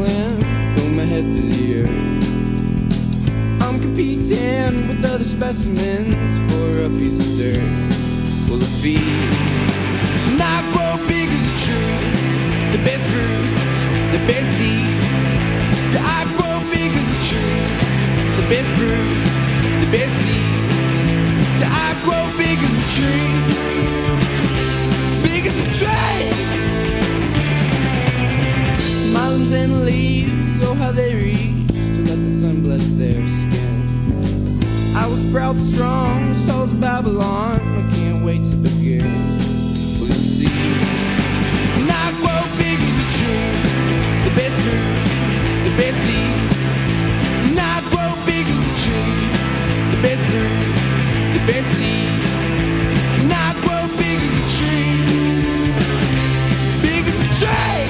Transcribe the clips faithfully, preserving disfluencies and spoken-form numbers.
struggling, build my head through the earth. I'm competing with other specimens for a piece of dirt full of feet. And I grow big as a tree, the best fruit, the best seed. Yeah, I grow big as a tree, the best fruit, the best seed. Yeah, I grow big as a tree, big as a tree. My limbs and leaves, oh how they reach to let the sun bless their skin. I was proud, strong, as tall as Babylon. I can't wait to begin. Will you see? And I grow big as a tree, the best fruit, the best seed. And I grow big as a tree, the best fruit, the best seed. And I grow big as a tree, big as a tree.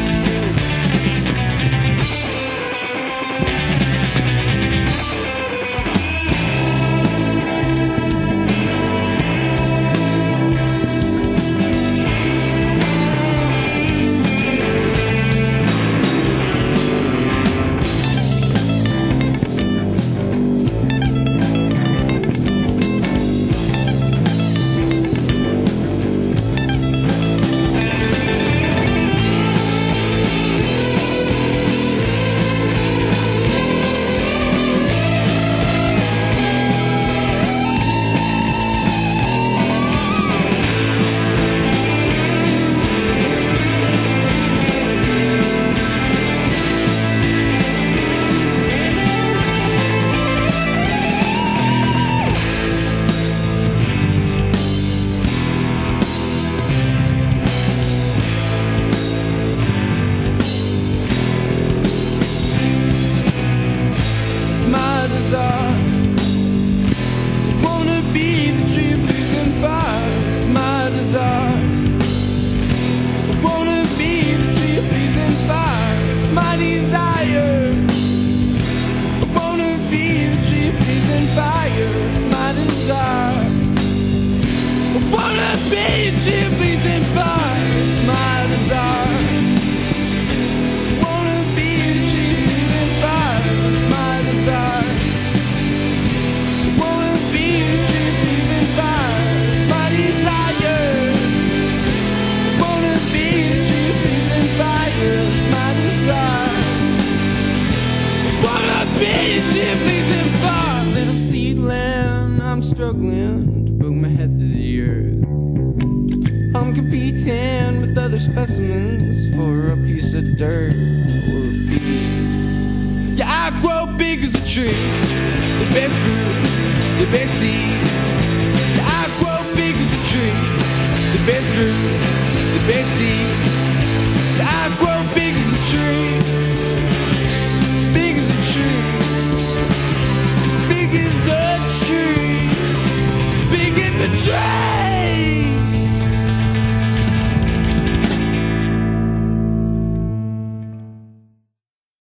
I'm struggling to poke my head through the earth. I'm competing with other specimens for a piece of dirt or a piece. Yeah, I grow big as a tree, the best fruit, the best seed. Yeah, I grow big as a tree, the best fruit, the best seed. Yeah, I grow big as a tree, big as a tree, big as a tree. Big as a tree.